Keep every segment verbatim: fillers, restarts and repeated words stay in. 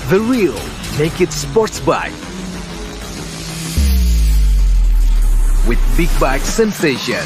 The real naked sports bike. With big bike sensation.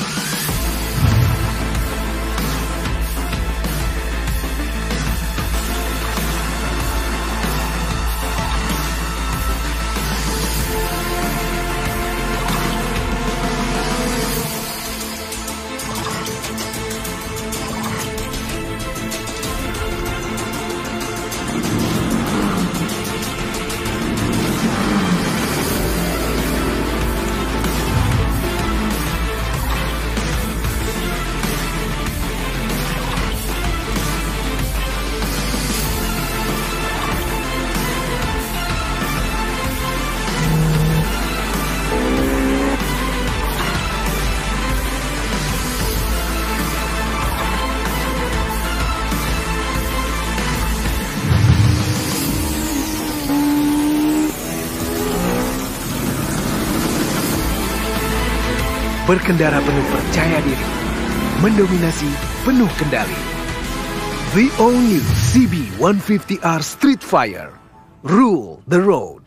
Berkendara penuh percaya diri, mendominasi penuh kendali. The all new C B one fifty R Streetfire, rule the road.